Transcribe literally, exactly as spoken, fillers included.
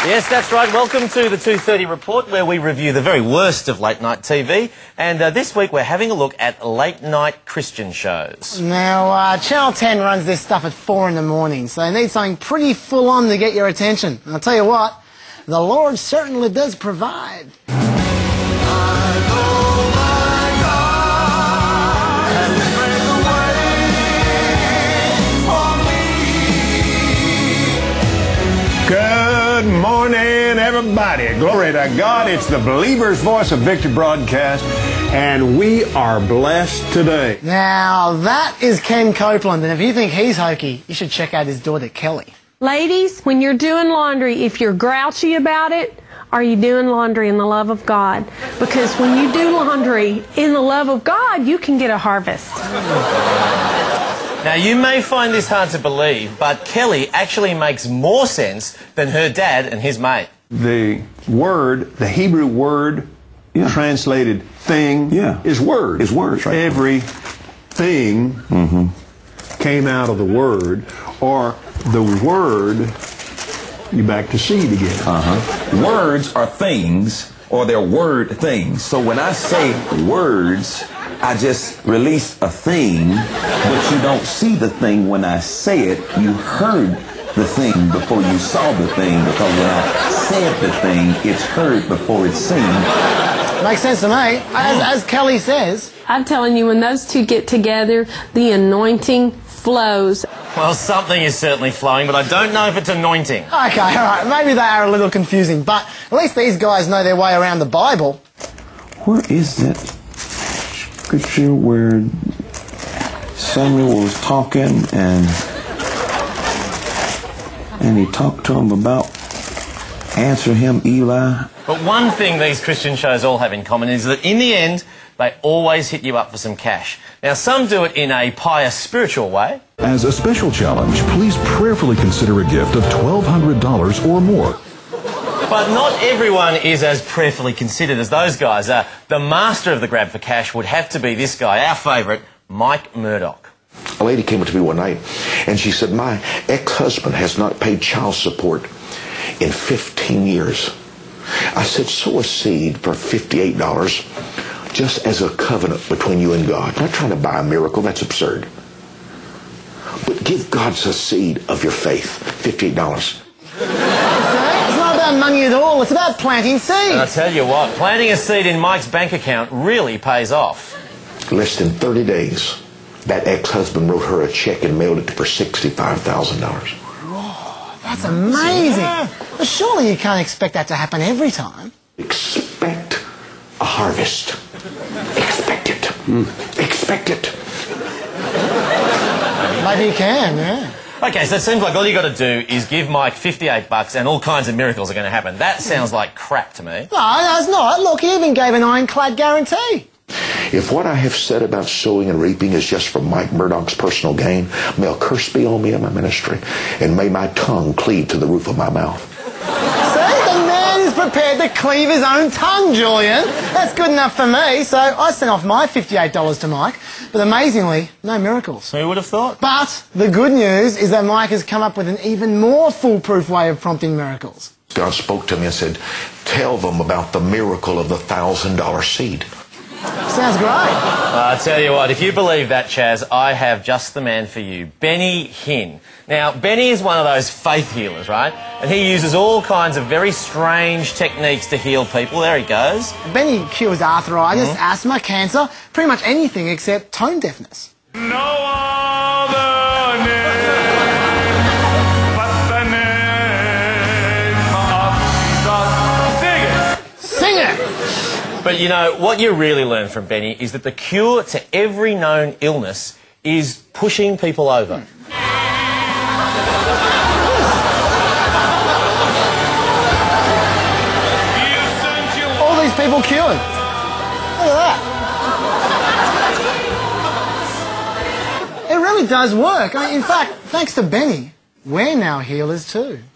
Yes, that's right. Welcome to the two thirty Report, where we review the very worst of late-night T V. And uh, this week we're having a look at late-night Christian shows. Now, uh, Channel ten runs this stuff at four in the morning, so they need something pretty full-on to get your attention. And I'll tell you what, the Lord certainly does provide. Good morning, everybody. Glory to God. It's the Believer's Voice of Victory broadcast, and we are blessed today. Now, that is Ken Copeland, and if you think he's hokey, you should check out his daughter, Kelly. Ladies, when you're doing laundry, if you're grouchy about it, are you doing laundry in the love of God? Because when you do laundry in the love of God, you can get a harvest. Now, you may find this hard to believe, but Kelly actually makes more sense than her dad and his mate. The word, the Hebrew word, yeah. translated thing, yeah. is word. Is word, right? Every thing mm-hmm. came out of the word, or the word, you back to seed again. Uh-huh. Words are things, or they're word things. So when I say words, I just release a thing, but you don't see the thing when I say it. You heard the thing before you saw the thing, because when I said the thing, it's heard before it's seen. Makes sense to me. As, as Kelly says. I'm telling you, when those two get together, the anointing flows. Well, something is certainly flowing, but I don't know if it's anointing. Okay, all right. Maybe they are a little confusing, but at least these guys know their way around the Bible. Where is that scripture where Samuel was talking and and he talked to him about answer him, Eli? But one thing these Christian shows all have in common is that in the end, they always hit you up for some cash. Now, some do it in a pious, spiritual way. As a special challenge, please prayerfully consider a gift of twelve hundred dollars or more. But not everyone is as prayerfully considered as those guys. Uh, the master of the grab for cash would have to be this guy, our favourite, Mike Murdoch. A lady came up to me one night and she said, my ex-husband has not paid child support in fifteen years. I said, sow a seed for fifty-eight dollars just as a covenant between you and God. Not trying to buy a miracle, that's absurd. But give God a seed of your faith, fifty-eight dollars. It's not about money at all, it's about planting seeds. And I tell you what, planting a seed in Mike's bank account really pays off. Less than thirty days, that ex-husband wrote her a check and mailed it for sixty-five thousand dollars. Whoa, that's amazing. Yeah. But surely you can't expect that to happen every time. Expect a harvest. Expect it. Mm. Expect it. Maybe you can, yeah. Okay, so it seems like all you got to do is give Mike fifty-eight bucks and all kinds of miracles are going to happen. That sounds like crap to me. No, no, it's not. Look, he even gave an ironclad guarantee. If what I have said about sowing and reaping is just for Mike Murdoch's personal gain, may a curse be on me and my ministry, and may my tongue cleave to the roof of my mouth. See, the man is prepared to cleave his own tongue, Julian. That's good enough for me, so I sent off my fifty-eight dollars to Mike, but amazingly, no miracles. Who would have thought? But the good news is that Mike has come up with an even more foolproof way of prompting miracles. God spoke to me and said, tell them about the miracle of the one thousand dollar seed. Sounds great. Uh, I tell you what, if you believe that, Chaz, I have just the man for you, Benny Hinn. Now, Benny is one of those faith healers, right? And he uses all kinds of very strange techniques to heal people. There he goes. Benny cures arthritis, Mm-hmm. asthma, cancer, pretty much anything except tone deafness. No other name but the name of Jesus. Sing it! Sing it! But, you know, what you really learn from Benny is that the cure to every known illness is pushing people over. All these people cured. Look at that. It really does work. I mean, in fact, thanks to Benny, we're now healers too.